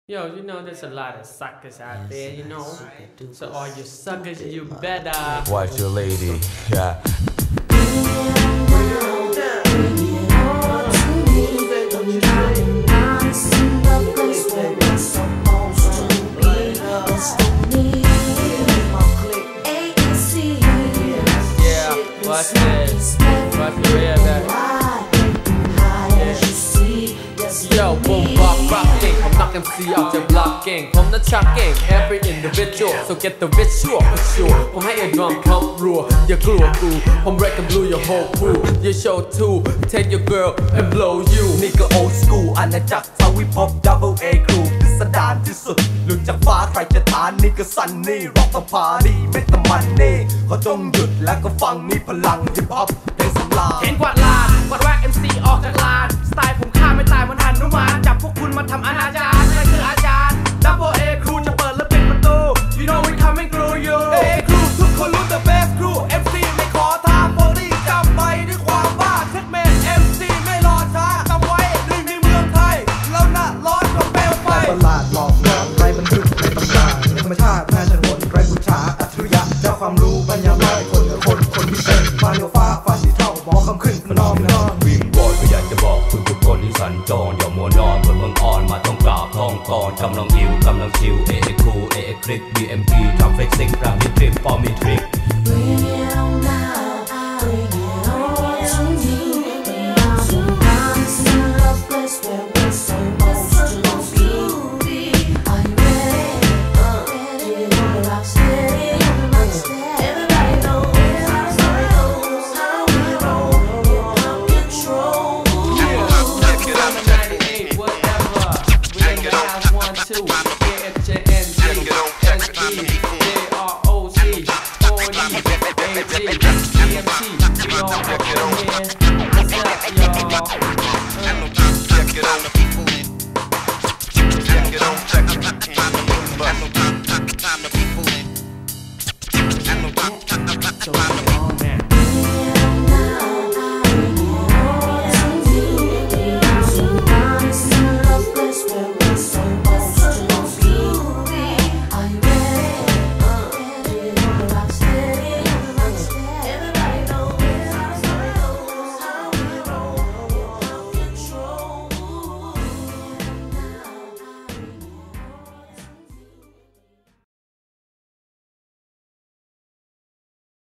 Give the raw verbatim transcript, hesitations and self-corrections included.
Yo, you know there's a lot of suckers out there, you know. So all you suckers, you better watch your lady, yeah. Yeah, watch this. Watch the way of that. Yo, boom, bop, rocking. I'm knocking C out your blocking. ผมนั้นชักเก่ง every individual so get the visual for sure ผมให้ a drum คำรัวอย่ากลัวกูผม wreck and blew your whole crew your show too take your girl and blow you นี่ก็ old school อาณาจักรทวิภพ double A crew พิสดารที่สุดหลุดจากฟ้าใครจะทานนี่ก็ซันนี่ rock the party ไม่ต้องมันนี่ขอจงหยุดแล้วก็ฟังนี่พลัง hip hop เพลงสำราญเห็นกวาดลานกวาดแวก เอ็ม ซี ออกจากลานสไตล์ผมฆ่าไม่ตายมันหันนุมานจับพวกคุณมาทำอนาจารใครคืออาจารย์ double A crew จะเปิดและปิดประตู you know we coming through you A crew ทุกคนรู้ the best crew เอ็ม ซี ไม่ขอทางโปรตีจำไปด้วยความบ้าเช็ดเมน เอ็ม ซี ไม่รอช้าจำไว้หนึ่งในเมืองไทยแล้วน่ะร้อนกว่าเปลวไฟประหลาดหลอกลวงไรบันทึกในตำนานธรรมชาติแพ้ชนวนไรบูชาอัจฉริยะเจ้าความรู้ปัญญาน้อยคนเหนือคนคนพิเศษมาเหนือฟ้าฟ้าสีเท่าหมอคำขึ้นมานอมนอนวิ่งบอยก็อยากจะบอกทุกทุกคนที่สัญจรอย่ามัวนอนบนเมืองอ่อนมาต้องกราบท้องก่อนกำลังหิวกำลังชิวเอเอคูเอเอคลิก บี เอ็ม พี ทำเฟกซิ่งพลังฮิตทริปฟอร์มีทริก Bring it on now, bring it on to me. Promise to love place where we're supposed to be. Are you ready? Ready? Rock steady, rock steady. Everybody knows, everybody knows how we roll. Hip-hop control. ninety-eight, whatever. We in the house one, two.